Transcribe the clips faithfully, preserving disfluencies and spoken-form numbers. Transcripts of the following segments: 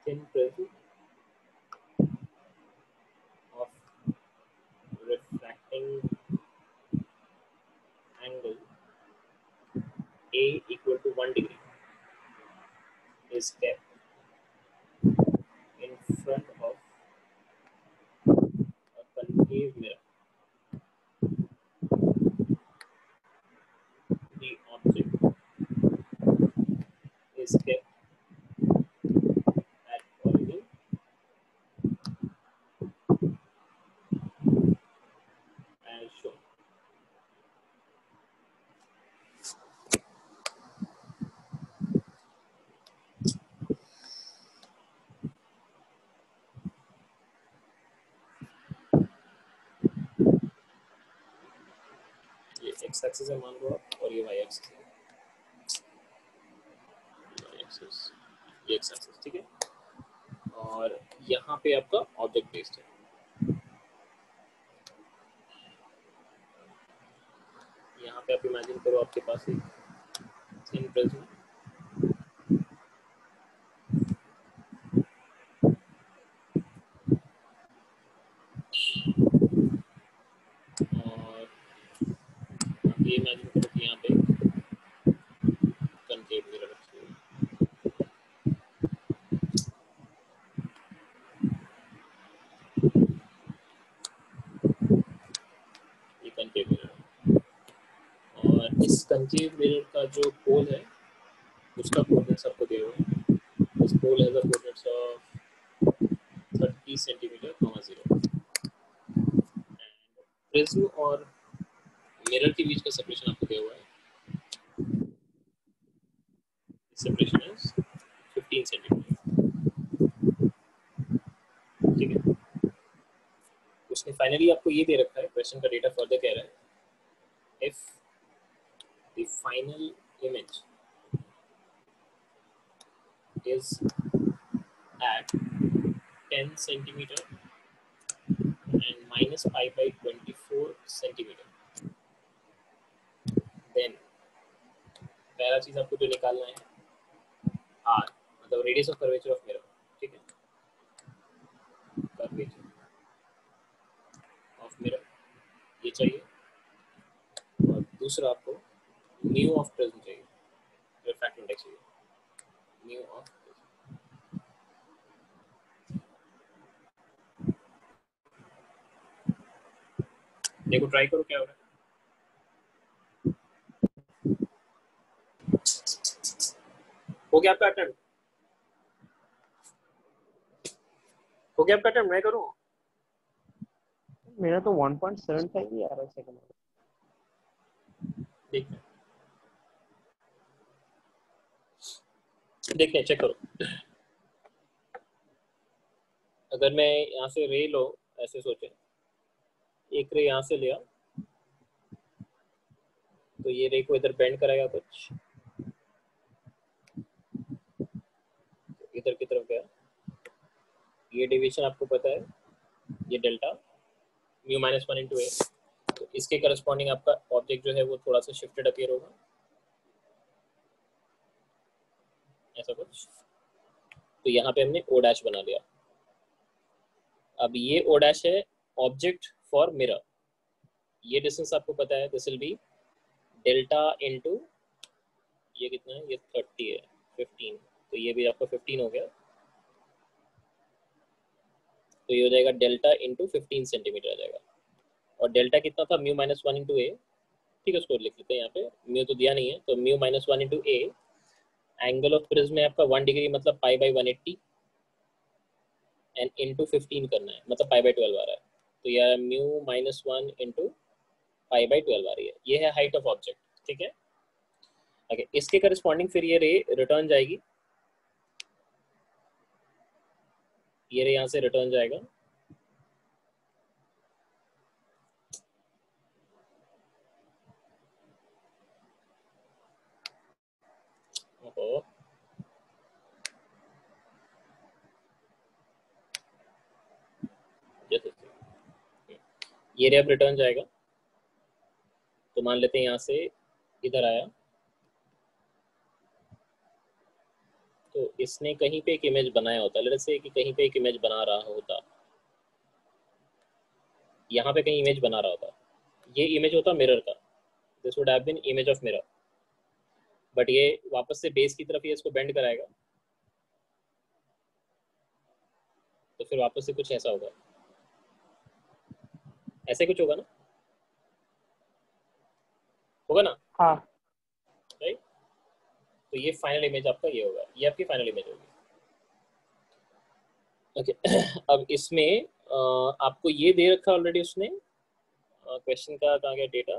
thin prism of refracting angle A equal to one degree is kept in front of a concave mirror. The object is kept at origin as shown. ये x axis है मान लो आप, और ये y axis है, y axis, ये x axis, ठीक है। और यहाँ पे आपका ऑब्जेक्ट बेस्ड है। यहाँ पे आप इमेजिन करो आपके पास एक थिन प्रिज्म और आप ये इमेजिन करो कि यहाँ पे कनकेव मिरर रखी हुई है। ये कनकेव मिरर और इस कनकेव मिरर का जो पोल है उसका कोऑर्डिनेट्स आपको दिए हुए हैं। This pole has a coordinates of thirty centimetre comma zero. Prism और मिरर के बीच का सेपरेशन आपको दिया हुआ है। सेपरेशन इज फिफ्टीन सेंटीमीटर, ठीक है। उसने फाइनली आपको ये दे रखा है, क्वेश्चन का डेटा फर्दर कह रहा है, if the final image is at ten centimeter and minus pi by twenty-four centimeter, then पहला चीज आपको जो निकालना है r मतलब radius of curvature of mirror, ठीक है, कर्वेचर ऑफ मिरर ये चाहिए। और दूसरा आपको म्यू ऑफ प्रिज्म चाहिए, रिफ्रैक्टिव इंडेक्स चाहिए, म्यू ऑफ देखो ट्राई करो क्या हो रहा है। हो गया आपका अटेम्प्ट? हो गया आपका अटेम्प्ट? मैं करूं? मेरा तो वन पॉइंट सेवन फाइव ही आ रहा है सेकंड में। देखते हैं देखते हैं चेक करो। अगर मैं यहाँ से रे लो, ऐसे सोचे एक रे यहाँ से लिया तो ये रे को इधर बेंड कराएगा, कुछ इधर की तरफ गया। ये डेविएशन आपको पता है, ये delta mu minus one into A, तो इसके करस्पॉन्डिंग आपका ऑब्जेक्ट जो है वो थोड़ा सा शिफ्टेड अपीयर होगा, ऐसा कुछ। तो यहाँ पे हमने ओ डैश बना लिया। अब ये ओ डैश है ऑब्जेक्ट फॉर मिरर। ये डिस्टेंस आपको पता है, this will be delta into ये कितना है, ये थर्टी है, फिफ्टीन, तो ये भी आपका फिफ्टीन हो गया। तो ये हो जाएगा डेल्टा इंटू फिफ्टीन सेंटीमीटर आ जाएगा। और डेल्टा कितना था, mu minus one into A, ठीक है, उसको लिख लेते हैं यहाँ पे, म्यू तो दिया नहीं है, तो mu minus one into A, angle of prism है आपका वन डिग्री मतलब pi by one eighty, and into fifteen करना है मतलब पाई बाई ट्वेल्व आ रहा है। तो यह mu minus one into pi by twelve आ रही है। ये है हाइट ऑफ ऑब्जेक्ट, ठीक है। ओके, इसके करस्पॉन्डिंग फिर ये रे रिटर्न जाएगी, ये रे यहाँ से रिटर्न जाएगा, ओहो जैसे ये रे अब रिटर्न जाएगा, तो मान लेते हैं यहाँ से इधर आया, तो इसने कहीं पे एक इमेज बनाया होता, लेट्स से कि कहीं पे एक इमेज बना रहा होता, यहाँ पे कहीं इमेज बना रहा होता, ये इमेज होता मिरर का, this would have been image of mirror, but ये वापस से बेस की तरफ ये इसको बेंड कराएगा, तो फिर वापस से कुछ ऐसा होगा, ऐसे कुछ होगा ना, होगा ना? हाँ राइट, तो ये फाइनल इमेज आपका ये होगा, ये आपकी फाइनल इमेज होगी। Okay okay. अब इसमें आ, आपको ये दे रखा ऑलरेडी उसने, क्वेश्चन का कहाँ गया डेटा,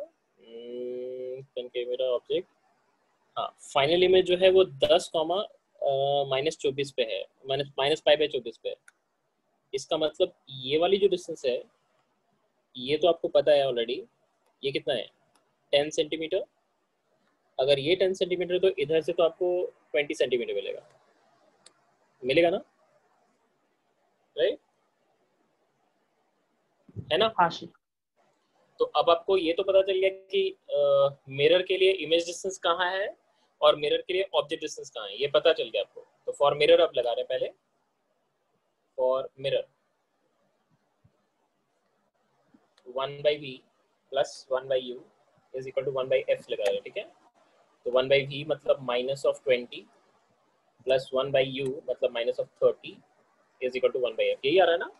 कैमरा ऑब्जेक्ट, हाँ फाइनल इमेज जो है वो दस कॉमा माइनस चौबीस पे है, माइनस माइनस फाइव बाई चौबीस पे है। इसका मतलब ये वाली जो डिस्टेंस है ये तो आपको पता है ऑलरेडी, ये कितना है टेन सेंटीमीटर, अगर ये टेन सेंटीमीटर तो इधर से तो आपको ट्वेंटी सेंटीमीटर मिलेगा, मिलेगा ना, राइट है ना? हाँ सर। तो अब आपको ये तो पता चल गया कि मिरर के लिए इमेज डिस्टेंस कहाँ है और मिरर के लिए ऑब्जेक्ट डिस्टेंस कहाँ है, ये पता चल गया आपको। तो फॉर मिरर आप लगा रहे हैं पहले, for mirror one by v plus one by u is equal to one by f लगा रहे हैं, ठीक है। तो वन बाई वी मतलब minus of twenty plus one by u मतलब minus of thirty is equal to one by f, यही आ रहा है ना?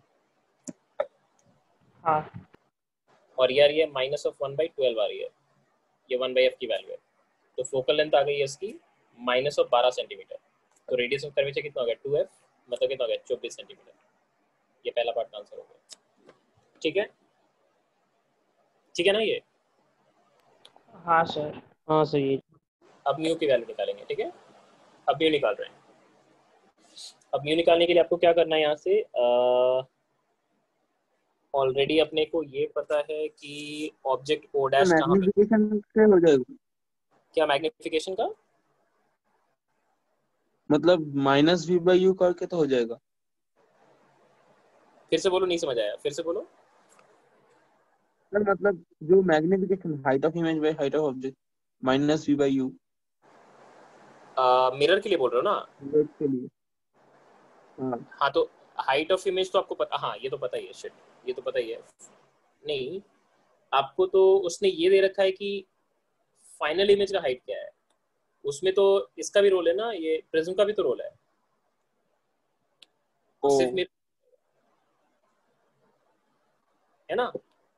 हाँ और यार ये minus of one by twelve आ रही है, ये वन बाई एफ की वैल्यू है। तो फोकल लेंथ आ गई है इसकी माइनस ऑफ बारह सेंटीमीटर, तो रेडियस ऑफ कर्वेचर कितना हो गया टू एफ, मतलब कितना हो गया चौबीस सेंटीमीटर। ये पहला पार्ट का आंसर हो गया, ठीक है, ठीक है ना ये? हाँ सर, हाँ सर ये। अब म्यू की वैल्यू निकालेंगे, ठीक है। अब म्यू निकाल रहे हैं। अब म्यू निकालने के लिए आपको क्या करना है, यहाँ से ऑलरेडी अपने को ये पता है कि ऑब्जेक्ट ओ डैश कहाँ पे, मैग्निफिकेशन से हो जाएगा, क्या मैग्निफिकेशन का मतलब माइनस वी बाई यू करके तो हो जाएगा। फिर से बोलो, नहीं समझ आया, फिर से बोलो। सर मतलब जो magnification height of image by height of object minus v by u, mirror के लिए बोल रहे हो ना? मिरर के लिए। हाँ हाँ तो हाइट ऑफ इमेज तो आपको पता, हाँ ये तो पता ही है, शिट ये तो पता ही है। नहीं, आपको तो उसने ये दे रखा है कि फाइनल इमेज का हाइट क्या है, उसमें तो इसका भी रोल है ना, ये प्रिज्म का भी तो रोल है, ओ सिर्फ मिरर है ना।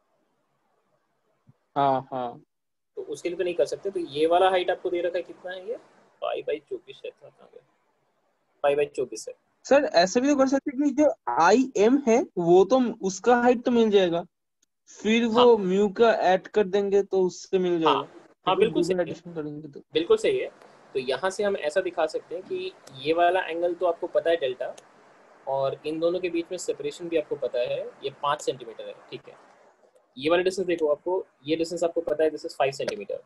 हाँ हाँ तो उसके लिए तो नहीं कर सकते, तो ये वाला हाइट आपको दे रखा है कितना है, ये पाई बाई चौबीस है, पाई बाई चौबीस है। सर ऐसा भी तो कर सकते हैं कि जो आई एम है वो तो उसका हाइट तो मिल जाएगा, फिर वो हाँ म्यू का ऐड कर देंगे तो उससे मिल हाँ जाएगा, हाँ तो बिल्कुल डबल सही है, एडिशन करेंगे तो। बिल्कुल सही है। तो यहाँ से हम ऐसा दिखा सकते हैं कि ये वाला एंगल तो आपको पता है डेल्टा, और इन दोनों के बीच में सेपरेशन भी आपको पता है, ये पाँच सेंटीमीटर है, ठीक है। ये वाला डिस्टेंस देखो, आपको ये डिस्टेंस आपको पता है, this is five centimetre,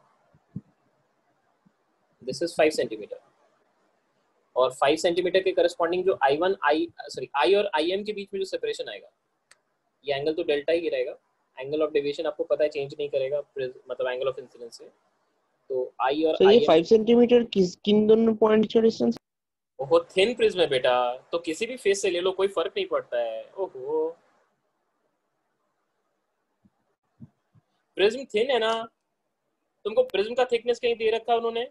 this is five centimetre, और फाइव सेंटीमीटर के करस्पॉन्डिंग जो I one I sorry I और आई एम के बीच में जो सेपरेशन आएगा, ये एंगल तो डेल्टा ही रहेगा। एंगल ऑफ डेविएशन आपको पता है चेंज नहीं करेगा, मतलब एंगल ऑफ इंसिडेंस से। तो आई और सर आई ये एम फाइव सेंटीमीटर किस किन दोनों पॉइंट का डिस्टेंस? बहुत थिन प्रिज्म है बेटा, तो किसी भी फेस से ले लो, कोई फर्क नहीं पड़ता है। ओहो, प्रिज्म थिन है ना, तुमको प्रिज्म का थिकनेस कहीं दे रखा है उन्होंने?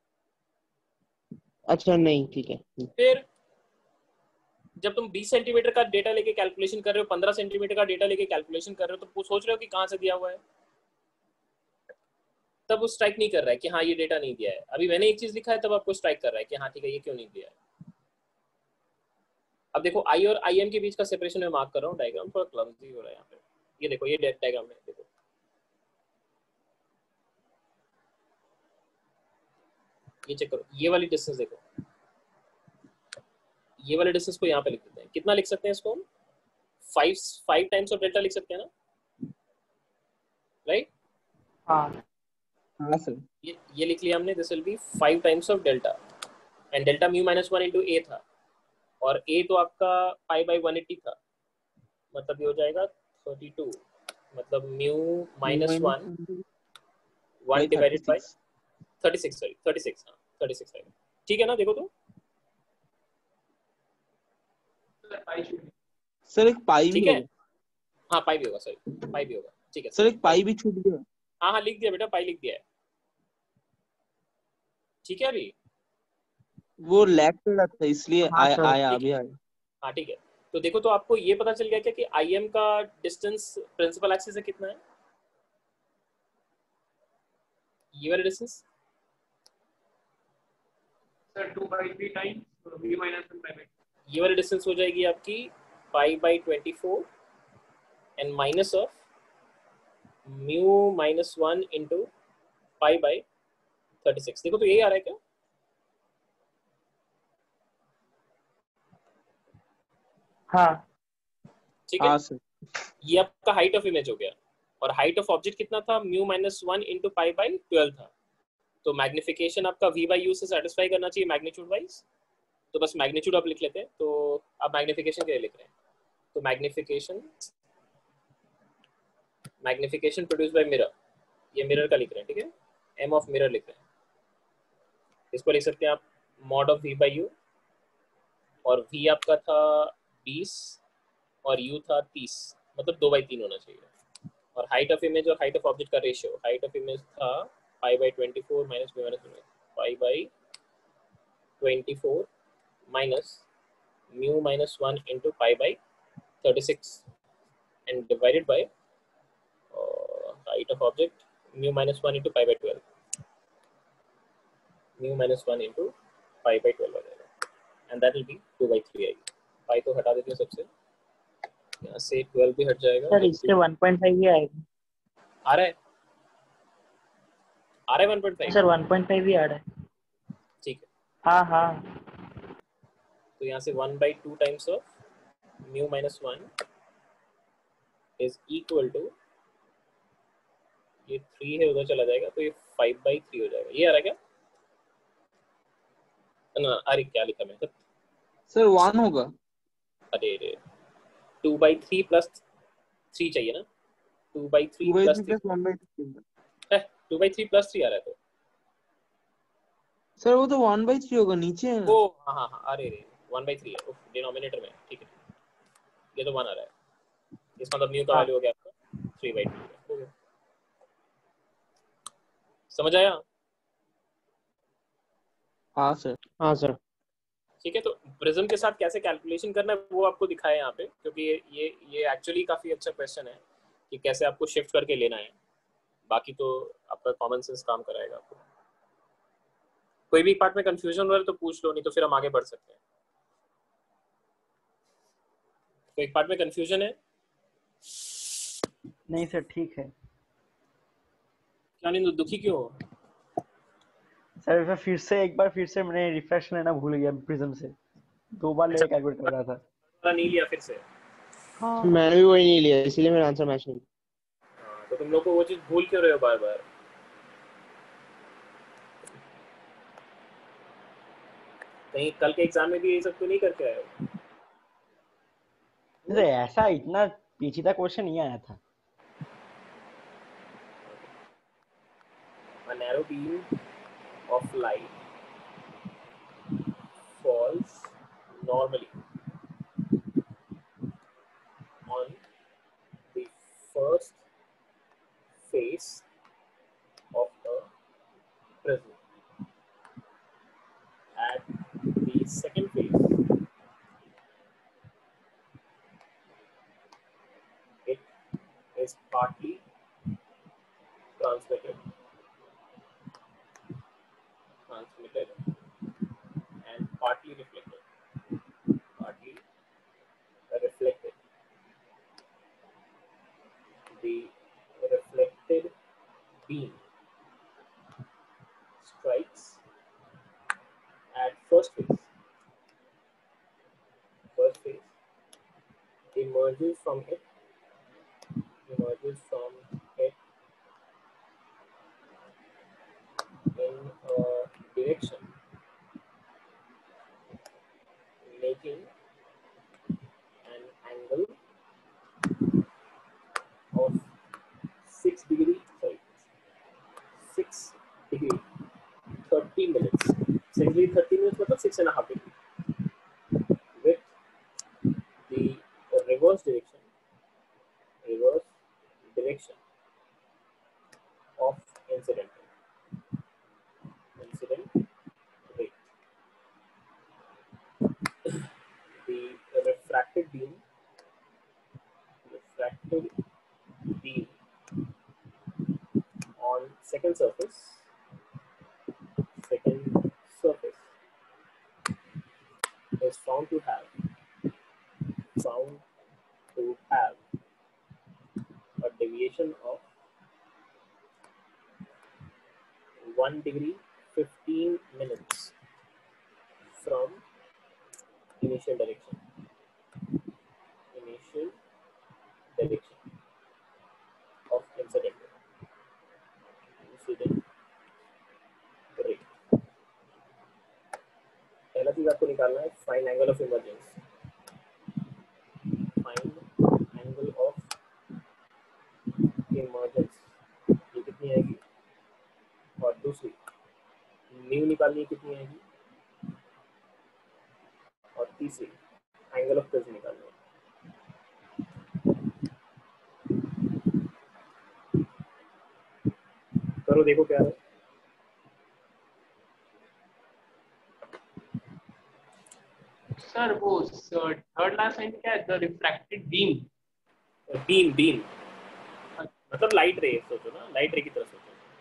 अच्छा नहीं, ठीक है। फिर जब तुम बीस सेंटीमीटर का डेटा लेके कैलकुलेशन कर रहे हो, पंद्रह सेंटीमीटर का डेटा लेके कैलकुलेशन कर रहे हो, तो सोच रहे हो कि कहाँ से दिया हुआ है, तब वो स्ट्राइक नहीं कर रहा है कि हाँ ये डेटा नहीं दिया है। अभी मैंने एक चीज लिखा है तब आपको स्ट्राइक कर रहा है कि हाँ ठीक है ये क्यों नहीं दिया है। अब देखो आई और आई एम के बीच का सेपरेशन मैं मार्क कर रहा हूँ, डायग्राम थोड़ा क्लमजी हो रहा है यहाँ पे, ये देखो ये डायग्राम है, देखो ये चेक करो, ये वाली डिस्टेंस देखो, ये वाले डिस्टेंस को यहाँ पे लिख देते हैं, कितना लिख सकते हैं इसको हम, five five times of delta लिख सकते हैं ना, राइट? हाँ हाँ सर, ये ये लिख लिया हमने, this will be five times of delta, and delta mu minus one into A था, और ए तो आपका पाई बाई वन एट्टी था, मतलब ये हो जाएगा थर्टी टू, मतलब mu minus one one divided by thirty six, sorry thirty six, हाँ थर्टी सिक्स आएगा, ठीक है ना? देखो तो सर एक पाई भी ठीक है, होगा। हाँ पाई भी होगा, सॉरी पाई भी होगा, ठीक है सर एक पाई भी छूट गया। हाँ हाँ लिख दिया बेटा, पाई लिख दिया है, ठीक है अभी। वो लैग कर रहा था इसलिए हाँ आया सर। आया ठीक अभी है, आया। हाँ ठीक है। तो देखो, तो आपको ये पता चल गया क्या कि आई एम का डिस्टेंस प्रिंसिपल एक्सिस से कितना है, ये वाला distance sir two by three times v minus one by ये वाली डिस्टेंस हो जाएगी आपकी pi by twenty four and minus of mu minus one into pi by thirty six. देखो तो यही आ रहा है क्या, हाँ ठीक है। हाँ सर। ये आपका हाइट ऑफ इमेज हो गया, और हाइट ऑफ ऑब्जेक्ट कितना था, mu minus one into pi by twelve था। तो मैग्निफिकेशन आपका v बाई यू से सेटिस्फाई करना चाहिए मैग्नीट्यूड वाइज, तो बस मैग्नीट्यूड आप लिख लेते हैं। तो आप मैग्निफिकेशन के लिए लिख रहे हैं, तो magnification magnification produce by mirror, ये मिरर का लिख रहे हैं, ठीक है, एम ऑफ मिरर लिख रहे हैं। इसको लिख सकते हैं आप mod of v by u, और v आपका था बीस और u था तीस, मतलब दो बाई तीन होना चाहिए। और हाइट ऑफ इमेज और हाइट ऑफ ऑब्जेक्ट का रेशियो, हाइट ऑफ इमेज था pi by twenty four minus mu minus pi by twenty four minus mu minus one into pi by thirty six and divided by height of object mu minus one into pi by twelve, mu minus one into pi by twelve आ जाएगा, and that will be two by three आएगी। Pi तो हटा देते हैं सबसे, यहाँ से ट्वेल्व भी हट जाएगा। सर इससे वन पॉइंट फाइव ही आएगा। आ रहा है, आ रहा है one point five, sir one point five ही आ रहा है। ठीक है। हाँ हाँ तो यहाँ से one by two times of mu minus one is equal to, ये थ्री है उधर चला जाएगा, तो ये फाइव बाई थ्री हो जाएगा। ये आ रहा है क्या, ना अरे क्या लिखा मैं, सर वन होगा। अरे अरे two by three plus three चाहिए ना, two by three two by plus three three plus one by three. है, two by three plus three आ रहा है। तो सर वो तो वन बाई थ्री होगा, नीचे है ना। ओ हाँ हाँ हाँ, अरे अरे वन बाई थ्री है डिनोमिनेटर में, ठीक है, ये तो वन आ रहा है, इसका मतलब म्यू का हाँ वैल्यू हो गया आपका थ्री बाई टू, हो गया, समझ आया। हाँ सर। हाँ सर। ठीक है, तो प्रिज्म के साथ कैसे कैलकुलेशन करना है वो आपको दिखाया यहाँ पे, क्योंकि ये ये ये एक्चुअली काफी अच्छा क्वेश्चन है कि कैसे आपको शिफ्ट करके लेना है। बाकी तो आपका कॉमन सेंस काम कराएगा आपको। कोई भी पार्ट में कंफ्यूजन हो रहा है तो पूछ लो, नहीं तो फिर हम आगे बढ़ सकते हैं। तो एक पार्ट में कंफ्यूजन है, नहीं सर ठीक है क्या नहीं, दुखी क्यों हो? सर। मैं फिर से एक बार फिर से मैंने रिफ्रेश लेना भूल गया प्रिज्म से, दो बार लेके कैलकुलेट कर रहा था। वाला नहीं लिया फिर से? हाँ मैंने भी वही नहीं लिया, इसीलिए मेरा आंसर मैच नहीं। हाँ, तो तुम लोग को वो चीज भूल क्यों रहे हो बार बार? कहीं कल के एग्जाम में भी ये सब तो नहीं करके आए हो? अरे ऐसा इतना पेचीदा क्वेश्चन नहीं आया था। A narrow beam of light falls normally on the first face of a prism. At the second face, it is partly transmitted, transmitted and partly reflected, partly reflected. The reflected beam strikes at first phase. First phase emerges from it, emerges from it in a direction making an angle of six degree, sorry, six degree thirty minutes. Six degree thirty minutes मतलब six and a half degree with second surface second surface is found to have found to have a deviation of one degree fifteen minutes from initial direction. Initial direction of incident incident ray. पहला चीज आपको निकालना है find angle of emergence. Find angle of emergence ये कितनी आएगी, और दूसरी न्यू निकालनी है कितनी आएगी, और तीसरी एंगल ऑफ प्रिज्म निकालनी है. करो देखो क्या है. सर वो थर्ड लास्ट लाइन क्या है, the refracted beam. Beam beam मतलब लाइट रे सोचो ना, लाइट रे की तरफ सोचो.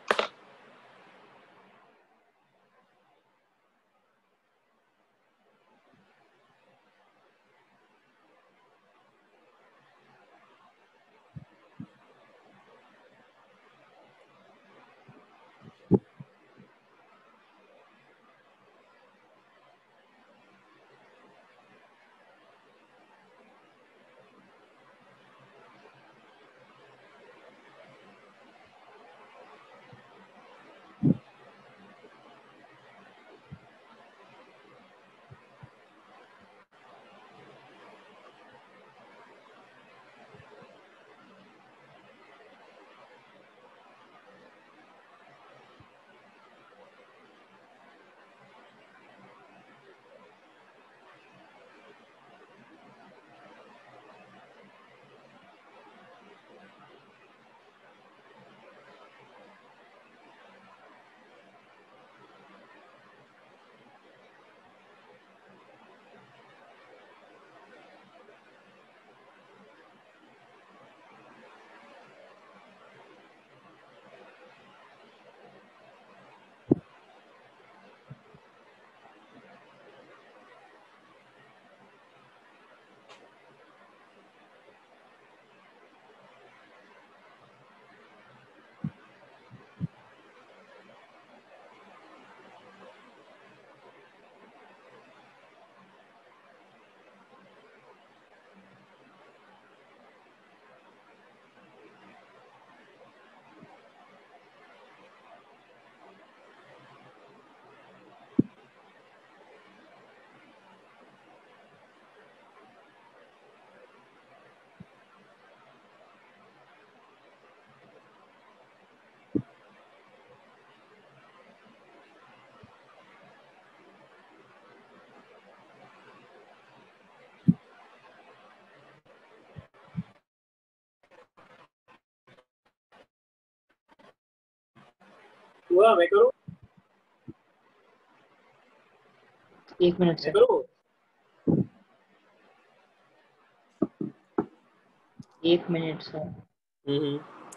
हुआ मैं करूं एक मिनट मैं सर. करूं एक minute sir. Hmm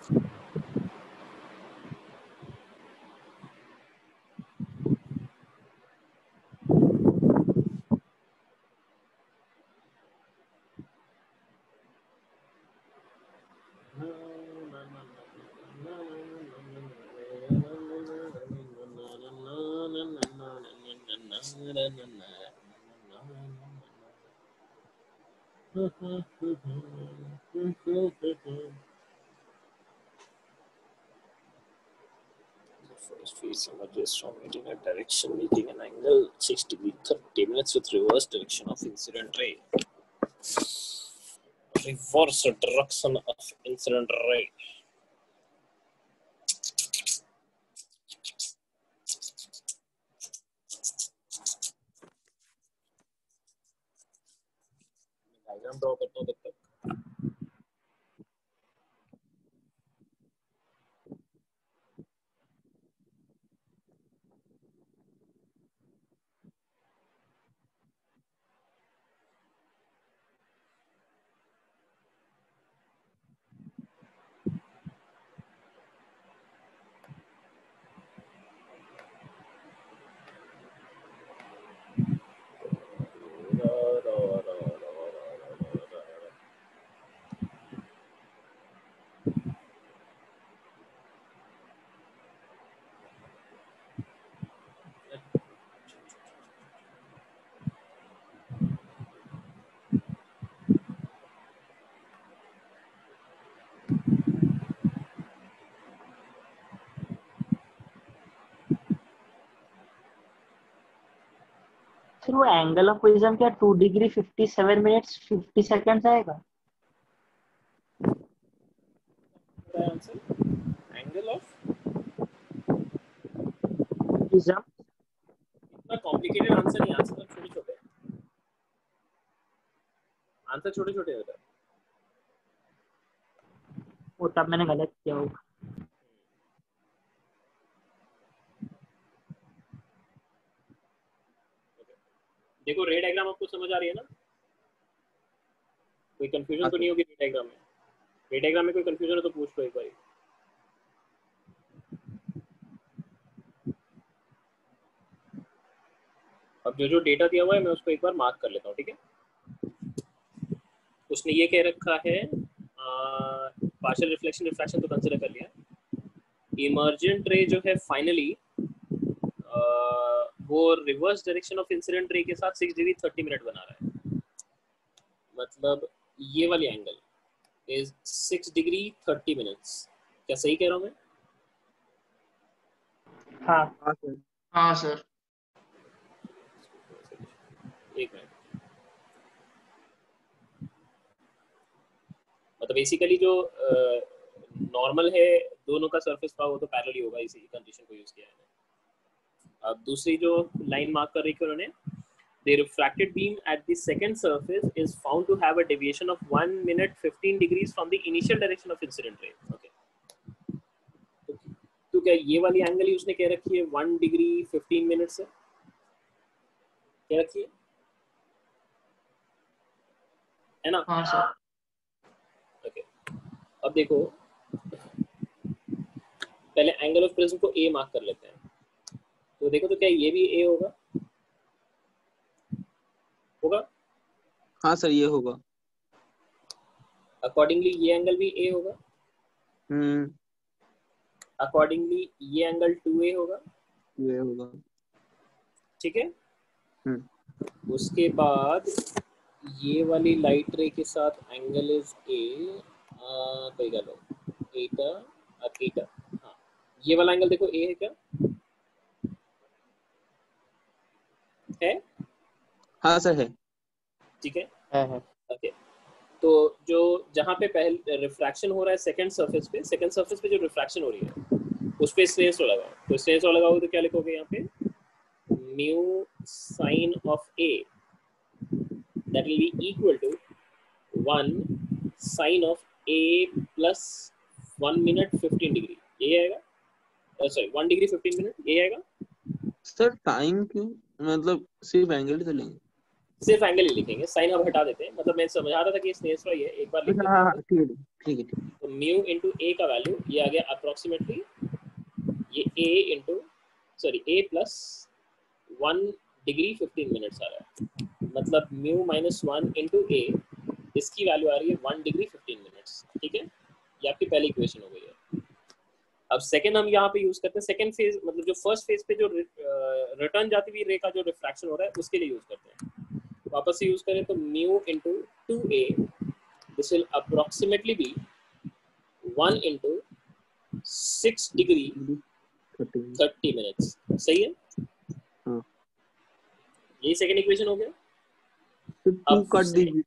First phase emerges from meeting a direction, making an angle six degree thirty minutes with reverse direction of incident ray. Reverse direction of incident ray. Diagram draw करता हूँ तब तक. फिर वो angle of prism क्या two degree fifty seven minutes fifty seconds आएगा? Answer angle of prism इतना complicated answer नहीं, आंसर सब छोटे छोटे आंसर छोटे छोटे होते हैं। वो तब मैंने गलत किया होगा। देखो रे डायग्राम आपको समझ आ रही है ना? कोई कंफ्यूजन तो नहीं होगी रे डायग्राम में? रे डायग्राम में कोई कंफ्यूजन हो तो पूछ लो एक बार। अब जो जो डेटा दिया हुआ है मैं उसको एक बार मार्क कर लेता हूँ, ठीक है? उसने ये कह रखा है पार्शियल रिफ्लेक्शन रिफ्रैक्शन तो कंसीडर कर लिया। इमर्जेंट रे जो है फाइनली वो reverse direction of incident ray के साथ सिक्स डिग्री थर्टी मिनट बना रहा है। मतलब ये वाली angle is six degree thirty minutes. क्या सही कह रहा हूँ मैं? हाँ हाँ सर। हाँ सर। एक मिनट। मतलब बेसिकली जो नॉर्मल है दोनों का सरफेस पावर वो तो पैरेलल ही होगा, इसी कंडीशन को यूज किया है। अब दूसरी जो लाइन मार्क कर रही है उन्होंने, the refracted beam at the second surface is found to have a deviation of one minute fifteen degrees from the initial direction of incident ray. Okay. तो क्या ये वाली एंगल ही उसने कह रखी है वन डिग्री फिफ्टीन मिनट से क्या रखी है, है ना? हाँ सर। Okay okay. अब देखो पहले एंगल ऑफ प्रिज्म को ए मार्क कर लेते हैं। तो देखो तो क्या ये भी ए होगा? होगा? हाँ सर ये होगा। अकॉर्डिंगली ये एंगल भी ए होगा। हम्म अकॉर्डिंगली ये एंगल टू ए होगा। ये होगा। ठीक है। हम्म उसके बाद ये वाली लाइट रे के साथ एंगल इज ए कोई गलो एटा एटा। हाँ ये वाला एंगल देखो ए है क्या? है? हाँ सर है। ठीक है। है है ओके तो जो जहाँ पे पहले रिफ्रैक्शन हो रहा है सेकंड सरफेस पे, सेकंड सरफेस पे जो रिफ्रैक्शन हो रही है उस पे स्ट्रेस रो लगाओ। तो स्ट्रेस रो लगाओ तो क्या लिखोगे यहाँ पे? Mu sine of A that will be equal to one sine of A plus one minute fifteen degree. ये आएगा, sorry one degree fifteen minute ये आएगा। सर टाइम क्यों, मतलब सिर्फ एंगल ही तो लेंगे? सिर्फ एंगल ही लिखेंगे, साइन अब हटा देते हैं। मतलब मैं समझा रहा था कि स्नेस रहा है, एक बार लिख हाँ हाँ ठीक है ठीक है ठीक है। तो म्यू इंटू ए का वैल्यू ये आ गया अप्रोक्सीमेटली ये A into sorry A plus one degree fifteen minutes आ रहा है। मतलब mu minus one into A इसकी वैल्यू आ रही है वन डिग्री फिफ्टीन मिनट्स। ठीक है, ये आपकी पहली इक्वेशन हो गई है। अब सेकंड हम यहाँ पे यूज करते हैं सेकंड फेज, मतलब जो फर्स्ट फेज पे जो रिटर्न जाती हुई रे का जो रिफ्रैक्शन हो रहा है उसके लिए यूज करते हैं। वापस से यूज करें तो mu into two A this will approximately be one into six degree thirty minutes. सही है? हाँ। यही सेकंड इक्वेशन हो गया। तो टू काट दीजिए।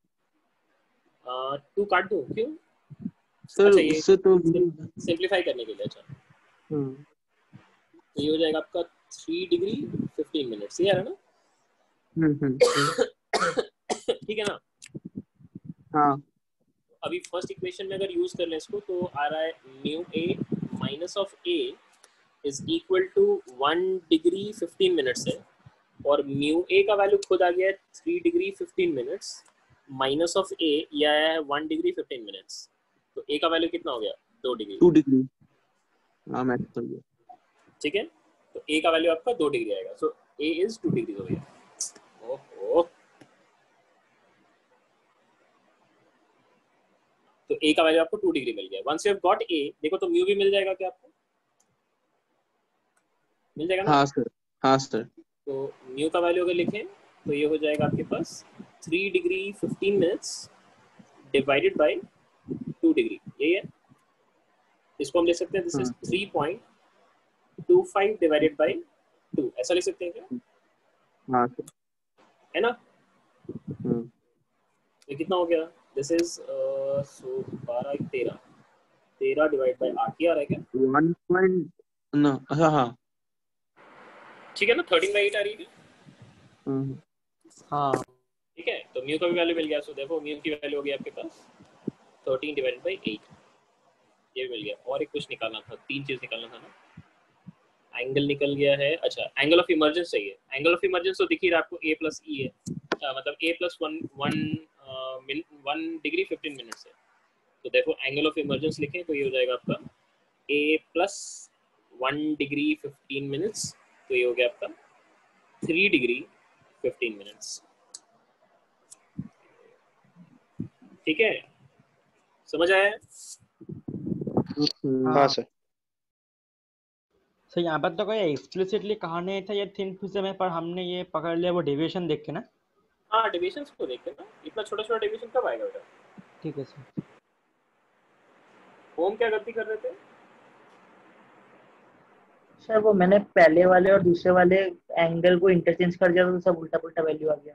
टू काट दूं क्यों? सर अच्छा, ये उससे तो सिंपलीफाई करने के लिए। अच्छा हाँ। तो ये हो जाएगा आपका थ्री डिग्री फिफ्टीन मिनट्स। ये है ना? हम्म हम्म ठीक है ना? हाँ। अभी फर्स्ट इक्वेशन में अगर यूज कर लें इसको तो आ रहा है mu A minus of A is equal to one degree fifteen minutes है, और म्यू ए का वैल्यू खुद आ गया है three degree fifteen minutes minus of A ये आया है वन डिग्री फिफ्टीन मिनट्स। तो ए का वैल्यू कितना हो गया? दो डिग्री। Two degree. हाँ मैच कर लिया। ठीक है, तो ए का वैल्यू आपका दो डिग्री आएगा। So A is two degree हो गया। ओहो, तो ए का वैल्यू आपको टू डिग्री मिल गया। Once you have got A, देखो तो म्यू भी मिल जाएगा क्या आपको? मिल जाएगा ना? हाँ सर हाँ सर। तो म्यू का वैल्यू अगर लिखें तो ये हो जाएगा आपके पास three degree fifteen minutes divided by two degree. यही है, इसको हम लिख सकते हैं this is three point two five divided by two. ऐसा लिख सकते हैं क्या? हाँ सर। है ना? हम्म ये कितना हो गया? दिस इज सो बारह एक तेरह, तेरह डिवाइड बाय आठ, ये आ रहा है क्या? वन पॉइंट ना, हाँ हाँ ठीक है ना, थर्टीन बाई एट आ रही है। हम्म हाँ ठीक है, तो म्यू का भी वैल्यू मिल गया। सो देखो म्यू की वैल्यू हो गई आपके पास थर्टीन डिवाइडेड बाई एट, ये मिल गया। और एक कुछ निकालना था, तीन चीज निकालना था ना। एंगल निकल गया है। अच्छा, एंगल ऑफ इमर्जेंस चाहिए। एंगल ऑफ इमर्जेंस तो दिख ही रहा है आपको, ए प्लस ई है, आ, मतलब A plus one one one degree fifteen minutes है। तो देखो एंगल ऑफ इमर्जेंस लिखें तो ये हो जाएगा आपका A plus one degree fifteen minutes, तो ये हो गया आपका थ्री डिग्री फिफ्टीन मिनट्स। ठीक है, समझ आया? हाँ सर। सर यहाँ पर तो कोई एक्सप्लिसिटली कहा नहीं था ये थिन फिल्म है, पर हमने ये पकड़ लिया वो डेविएशन देख के ना। हाँ, डेविएशंस को देख के ना, इतना छोटा छोटा डेविएशन कब आएगा बेटा? ठीक है सर। ओम क्या गलती कर रहे थे? सर वो मैंने पहले वाले और दूसरे वाले एंगल को इंटरचेंज कर दिया तो सब उल्टा पुल्टा वैल्यू आ गया।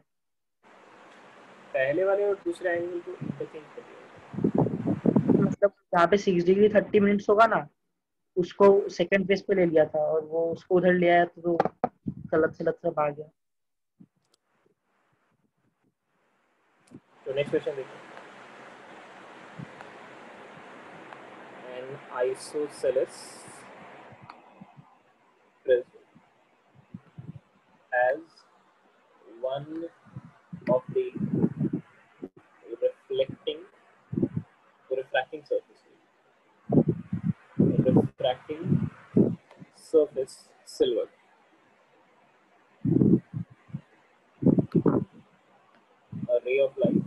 पहले वाले और दूसरे एंगल को इंटरचेंज कर दिया, मतलब यहाँ पे सिक्स डिग्री थर्टी मिनट्स होगा ना, उसको सेकंड फेज पे ले लिया था और वो उसको उधर ले आया तो गलत से गलत सब आ गया। तो नेक्स्ट क्वेश्चन देखो। An isosceles prism has one of the reflecting refracting surface refracting surface silver. A ray of light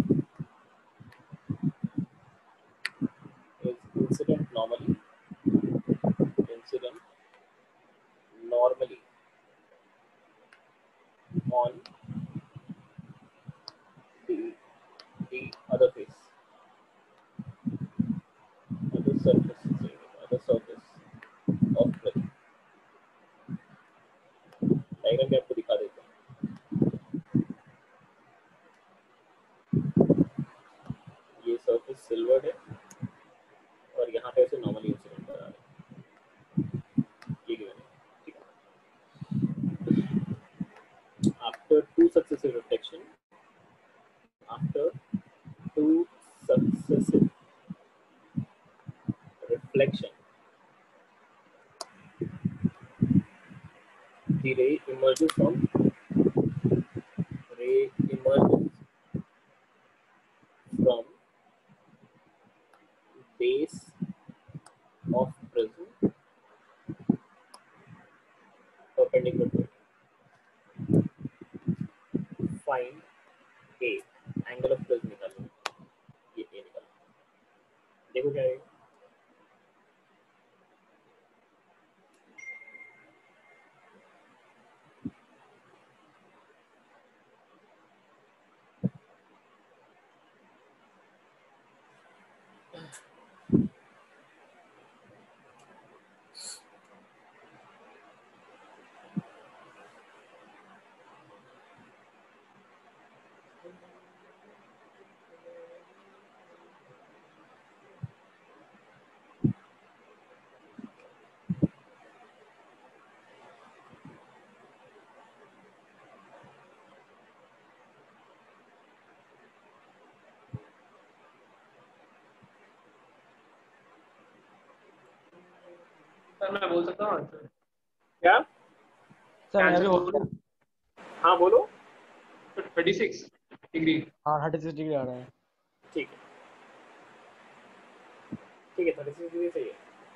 is incident normally incident normally on the the other face other surface other surface of prism. Diagram भी आपको दिखा देता हूँ। ये surface silver है और यहाँ पे ऐसे नॉर्मली इंसिडेंट कर रहा है, ये गिवन है। ठीक है, after two successive reflection after two successive reflection the ray emerges from ray emerges from base of prism perpendicular to it. Find a angle of prism निकालो, ये a निकालो, देखो क्या है। सर मैं बोल सकता हूँ आंसर? क्या? सर मैं भी आंसर हो बोलूं? हाँ बोलो। तो थर्टी सिक्स डिग्री। हाँ थर्टी सिक्स डिग्री आ रहा है। ठीक है ठीक है, थर्टी सिक्स डिग्री सही है।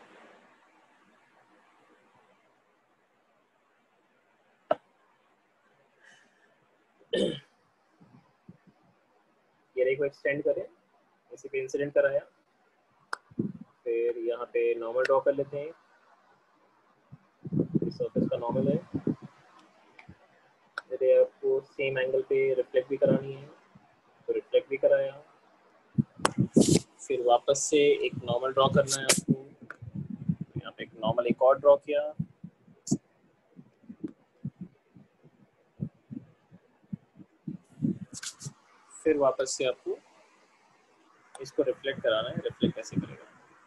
ये रे को एक्सटेंड करें, इसी पे इंसिडेंट कराया, फिर यहाँ पे नॉर्मल ड्रॉ कर लेते हैं। इस सरफेस का नॉर्मल है, यदि आपको सेम एंगल पे रिफ्लेक्ट भी करानी है तो रिफ्लेक्ट भी कराया, फिर वापस से एक नॉर्मल ड्रॉ करना है आपको। यहाँ पे एक नॉर्मल एक और ड्रॉ किया, फिर वापस से आपको इसको रिफ्लेक्ट कराना है। रिफ्लेक्ट कैसे करेगा,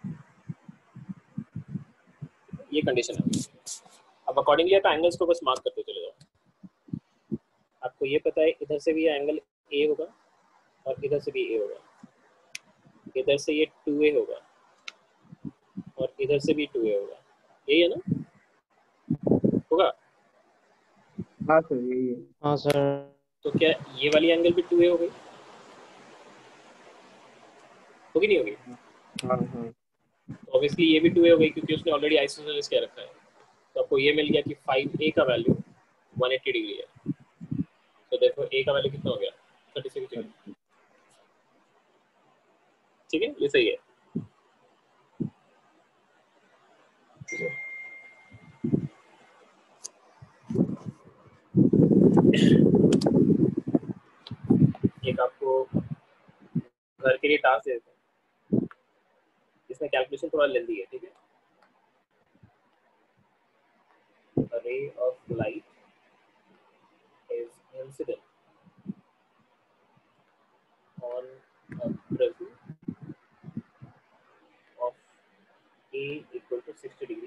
ये कंडीशन है। अब अकॉर्डिंगली आप एंगल्स को बस मार्क करते चले जाओ। आपको ये पता है इधर से भी एंगल ए होगा और इधर से भी ए होगा, इधर से ये टू ए होगा और इधर से भी टू ए होगा, यही है ना, होगा? हाँ सर यही है। हाँ सर। तो क्या ये वाली एंगल भी टू ए हो गई, होगी नहीं होगी? हाँ हाँ तो ऑब्वियसली ये भी टू ए हो गई क्योंकि उसने ऑलरेडी आइसोसेलेस क्या रखा है। तो आपको ये मिल गया कि फाइव ए का वैल्यू वन एट्टी डिग्री है। तो देखो ए का वैल्यू कितना हो गया, थर्टी सिक्स डिग्री। ठीक है, ये सही है। एक आपको घर के लिए टास्क देते हैं, इसमें कैलकुलेशन थोड़ा लेंदी है। ठीक है, a ray of light is incident on a prism of A equal to sixty degree.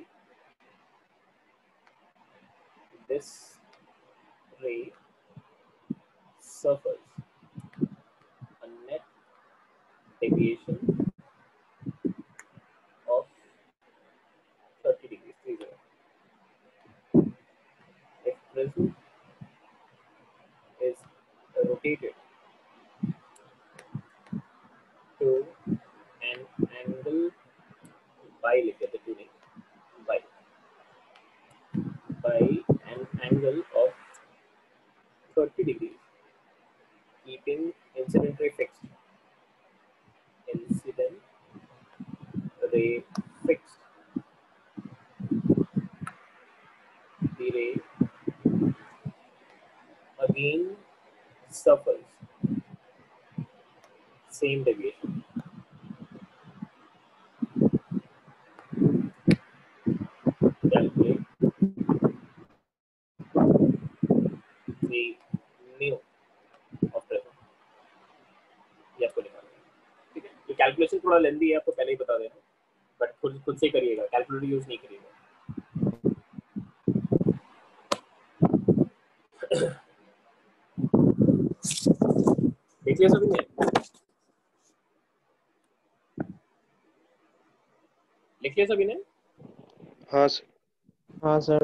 This ray suffers a net deviation of thirty degrees. thirty. If prism is rotated to an angle by लिख देते to नहीं by by an angle of thirty degrees, keeping incident ray fixed. Incident ray fixed. The ray again suffers same deviation. Calculate the mu of prism. ये आपको निकालना है। ठीक है, ये कैलकुलेशन थोड़ा लेंदी है, आपको पहले ही बता देना, बट खुद खुद से करिएगा, कैलकुलेटर यूज नहीं करिएगा। देख लिया सभी ने? लिख लिया सभी ने? हाँ सर। हाँ सर।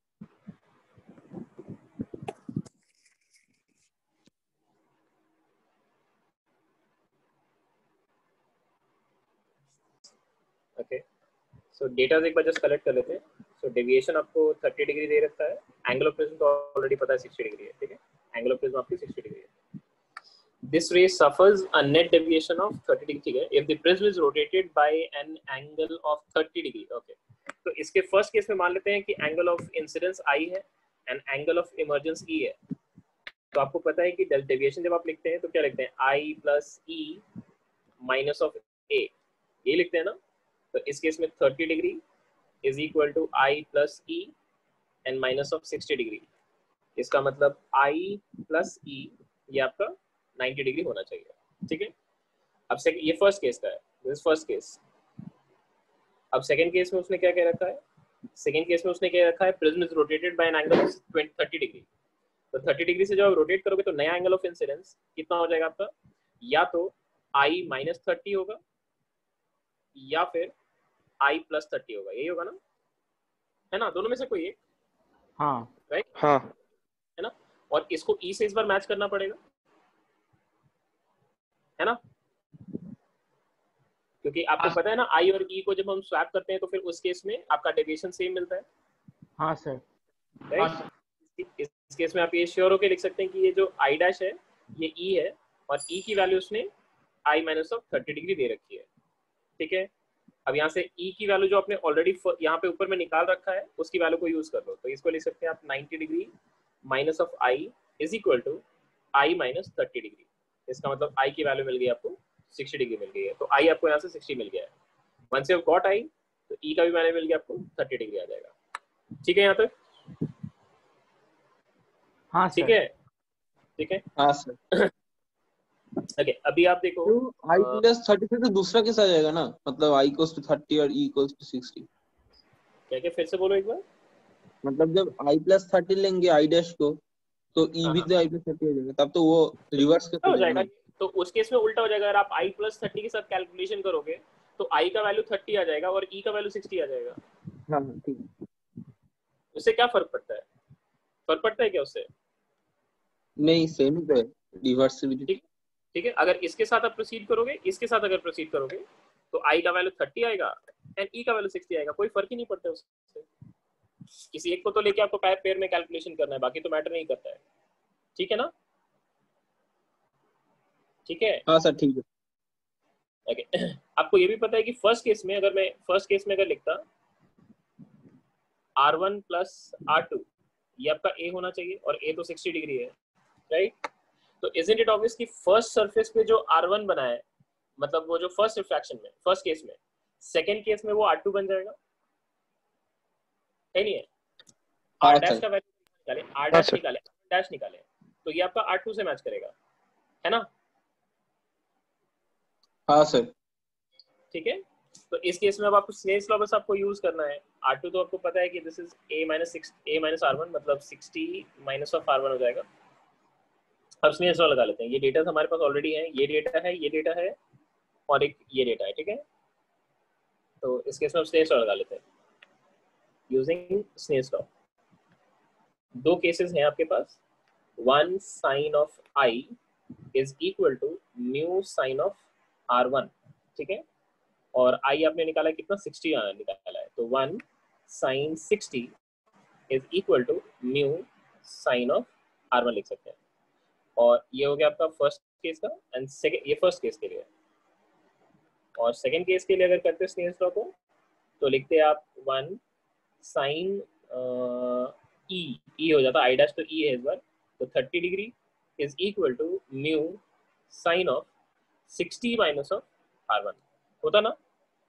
ओके, सो डेटा एक बार जस्ट कलेक्ट कर लेते हैं। सो डेविएशन आपको थर्टी डिग्री दे रखा है, एंगल ऑफ प्रिज्म तो ऑलरेडी पता है सिक्सटी डिग्री है। ठीक है, एंगल ऑफ प्रिज्म आपकी सिक्सटी डिग्री है। This ray suffers a net deviation of thirty degree. ठीक है, if the prism is rotated by an angle of thirty degree. Okay, तो इसके फर्स्ट केस में मान लेते हैं कि एंगल ऑफ इंसिडेंस I है and angle of emergence E है। तो आपको पता है कि डेविएशन जब आप लिखते हैं तो क्या लिखते हैं, I plus E minus of A, ये लिखते हैं ना। तो इस केस में thirty degree is equal to I plus E and minus of sixty degree. इसका मतलब I प्लस E ये आपका नाइंटी डिग्री होना चाहिए। ठीक है, अब सेकंड, ये फर्स्ट केस का है, दिस फर्स्ट केस। अब सेकंड केस में उसने क्या कह रखा है, सेकंड केस में उसने क्या रखा है, prism is rotated by an angle of thirty degree. तो थर्टी डिग्री से जब आप रोटेट करोगे तो नया एंगल ऑफ इंसिडेंस कितना हो जाएगा आपका, या तो आई माइनस थर्टी होगा या फिर आई प्लस थर्टी होगा, यही होगा ना, है ना, दोनों में से कोई एक। हाँ राइट, हाँ है ना। और इसको ई से इस बार मैच करना पड़ेगा, है ना, क्योंकि आपको पता है ना आई और ई को जब हम स्वैप करते हैं तो फिर उस केस में आपका डेविएशन सेम मिलता है। हाँ सर। राइट, इस केस में आप ये श्योर होके लिख सकते हैं कि ये जो आई डैश है ये ई है और ई की वैल्यू उसने I minus of thirty degree दे रखी है। ठीक है, अब यहाँ से ई की वैल्यू जो आपने ऑलरेडी यहाँ पे ऊपर में निकाल रखा है उसकी वैल्यू को यूज कर लो। तो इसको लिख सकते हैं आप ninety degree minus of I is equal to I minus thirty degree. इसका मतलब आई की वैल्यू मिल गई आपको सिक्सटी डिग्री मिल गई है। तो आई आपको यहाँ से सिक्सटी मिल गया है। Once you have got I तो ई का भी वैल्यू मिल गया आपको थर्टी डिग्री आ जाएगा। ठीक है यहाँ तक? हाँ ठीक है, ठीक है। हाँ सर। ओके अभी आप देखो तो i प्लस थर्टी से तो दूसरा कैसा आ जाएगा ना, मतलब i इक्वल्स टू थर्टी और e इक्वल्स टू सिक्सटी। क्या क्या फिर से बोलो एक बार। मतलब जब i प्लस थर्टी लेंगे i डैश को, तो e हाँ भी हाँ तो i प्लस थर्टी हो जाएगा, तब तो वो रिवर्स कैसे हो हो जाएगा जाएगा। ना। तो उस केस में उल्टा हो जाएगा, अगर आप i प्लस थर्टी के साथ कैलकुलेशन करोगे तो i का वैल्यू थर्टी आ जाएगा और e का वैल्यू सिक्सटी आ जाएगा। हाँ हाँ ठीक है। उससे क्या फर्क पड़ता है? फर्क पड़ता है क्या उससे? नहीं सेम ही तो है, रिवर्सिबिलिटी। ठीक ठीक है, अगर इसके साथ आप प्रोसीड करोगे, इसके साथ अगर प्रोसीड करोगे तो i का वैल्यू थर्टी आएगा एंड e का वैल्यू सिक्सटी आएगा, कोई फर्क ही नहीं पड़ता उससे। किसी एक को तो लेके आपको पैर पेयर में कैलकुलेशन करना है, बाकी तो मैटर नहीं करता है। ठीक है ना? ठीक है हाँ सर ठीक है। ओके आपको ये भी पता है कि फर्स्ट केस में अगर मैं फर्स्ट केस में अगर लिखता R one plus R two, ये आपका ए होना चाहिए और ए तो सिक्सटी डिग्री है, राइट? तो इजंट इट ऑब्वियस कि फर्स्ट सरफेस पे जो आर वन बना है, मतलब वो जो फर्स्ट रिफ्रैक्शन में फर्स्ट केस में, सेकंड केस में वो आर टू बन जाएगा, है नहीं है? आर हाँ डैश सर। का वैल्यू निकाले, आर हाँ डैश सर। निकाले, आर डैश निकाले, तो ये आपका आर टू से मैच करेगा, है ना? हाँ सर। ठीक है, तो इस केस में अब आपको स्नेल्स लॉ बस आपको यूज करना है। आर टू तो आपको पता है कि this is a minus six a minus R one, मतलब sixty minus of R one हो जाएगा। अब स्नेल्स लॉ लगा लेते हैं। ये डेटा हमारे पास ऑलरेडी है, ये डेटा है, ये डेटा है और एक ये डेटा है, ठीक है? तो इस केस में हम स्नेल्स लॉ लगा लेते हैं यूजिंग स्नेल्स लॉ। दो केसेस हैं आपके पास, one sine of I is equal to mu sine of R one, ठीक है? और आई आपने निकाला कितना, सिक्सटी निकाला है, तो one sine sixty is equal to mu sine of R one लिख सकते हैं। और ये हो गया आपका फर्स्ट केस का, एंड सेकंड, ये फर्स्ट केस के लिए। और सेकंड केस के लिए अगर करते हैं स्नेल्स लॉ को, तो लिखते हैं आप वन साइन ई, ई हो जाता, आई डैश तो ई है इस बार, तो thirty degree is equal to mu sine of sixty minus of R one, होता ना,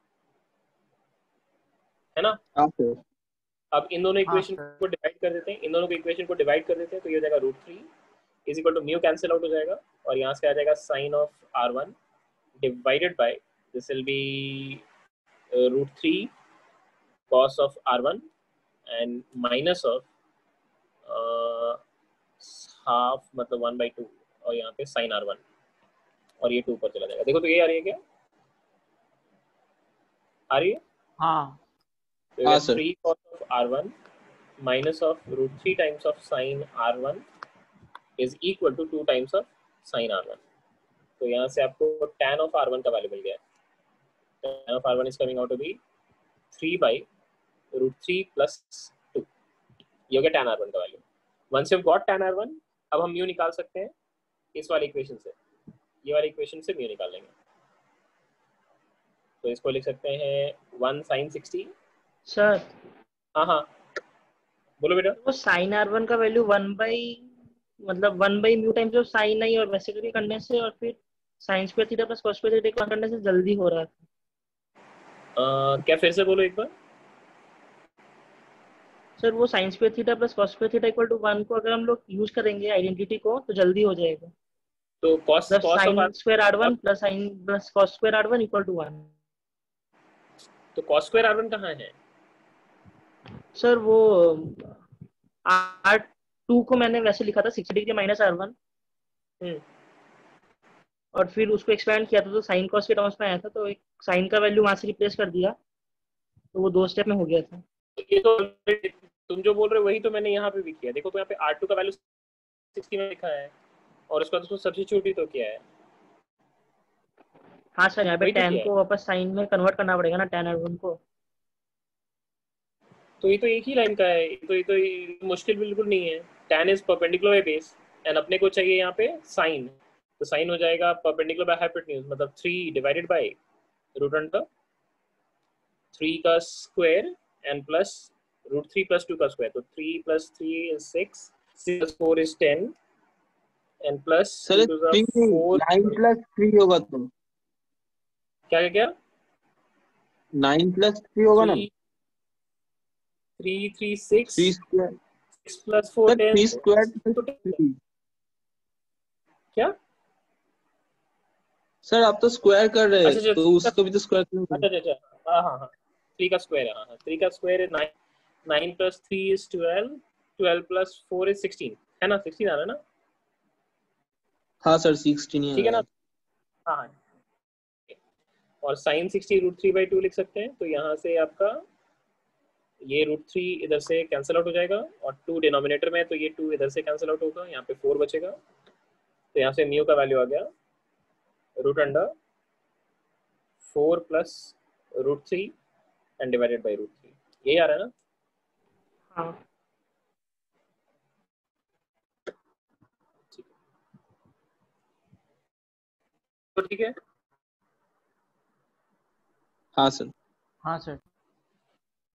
है ना? हाँ सर। अब इन दोनों हाँ इक्वेशन सर। को डिवाइड कर देते हैं, इन दोनों को इक्वेशन को डिवाइड कर देते हैं, तो ये हो जाएगा root three is equal to mu cancel out हो जाएगा और यहाँ से आ जाएगा sine of R one divided by this will be root three cos of R one and minus of half, मतलब वन बाई टू, और यहाँ पे साइन आर वन, और ये टू पर चला जाएगा। देखो तो ये आ रही है क्या, आ रही है? हाँ तो हाँ ये sir. Three cos of R one minus of root three times of sine R one is equal to two times of sine R one. तो यहाँ से आपको tan ऑफ आर वन का वैल्यू मिल गया है। tan of R one is coming out to be three by root three plus two, ये हो गया tan आर वन का value. Once you got tan R one, अब हम म्यू निकाल सकते हैं इस वाली इक्वेशन से, ये वाली इक्वेशन से म्यू निकाल लेंगे। तो इसको लिख सकते हैं वन साइन सिक्सटी। सर हाँ हाँ बोलो बेटा। वो साइन आर वन का वैल्यू वन बाई, मतलब one by mu times of sine I, और वैसे करके करने से और फिर sine square theta plus cos square theta करने से जल्दी हो रहा था। uh, क्या फिर से बोलो एक बार। सर वो sine square theta plus cos square theta equal to one को अगर हम लोग यूज करेंगे आइडेंटिटी को, तो जल्दी हो जाएगा। तो कॉस मतलब cos of sine R, square R one plus sine plus cos square R one equal to one. तो कॉस स्क्वायर आर वन कहाँ है? सर वो आर टू को मैंने वैसे लिखा था sixty degree minus R one, और फिर उसको एक्सपेंड किया था तो साइन कॉस के टर्म्स में आया था, तो एक साइन का वैल्यू वहां से रिप्लेस कर दिया, तो वो दो स्टेप में हो गया था। ये तो तुम जो बोल रहे हो वही तो मैंने यहाँ पे भी किया। देखो तो यहाँ पे आर टू का वैल्यू सिक्सटी में लिखा है और उसका उसको सब्स्टिट्यूट ही तो किया है। हाँ सर, यहाँ पे वही तो टेन किया है। को वापस साइन में कन्वर्ट करना पड़ेगा ना, टेन आर वन को। तो ये तो एक ही लाइन का है, ये तो ये तो ये मुश्किल बिल्कुल नहीं है। tan is perpendicular by base and अपने को चाहिए यहाँ पे साइन, तो साइन हो जाएगा परपेंडिकुलर बाय हाइपोटेन्यूज, मतलब three divided by root under three का square and plus root three plus two का स्क्वायर, तो three plus three is six, six plus four is ten and plus sir three four. Nine plus three होगा तो क्या क्या क्या nine plus three होगा ना। Three three six, three square six plus four sir ten, three square तो three क्या sir आप तो स्क्वायर कर रहे अच्छा हैं अच्छा तो थ्री का उसको भी तो स्क्वायर करना अच्छा पड़ेगा। अच्छा अच्छा हाँ हाँ हाँ थ्री का स्क्वायर है हाँ हाँ थ्री का स्क्वायर है nine nine plus three is twelve twelve plus four is sixteen है ना सिक्सटीन आ रहा है ना हाँ सर सिक्सटीन ही आ ठीक है रहा ना है। हाँ हाँ और sine sixty root three by two लिख सकते हैं तो यहाँ से आपका ये रूट थ्री इधर से कैंसिल आउट हो जाएगा और टू डिनोमिनेटर में है तो ये टू इधर से कैंसिल आउट होगा यहाँ पे फोर बचेगा तो यहाँ से म्यू का वैल्यू आ गया root under four plus root three and divided by root three यही आ रहा है ना हाँ ठीक है तो ठीक है हाँ सर। हाँ सर।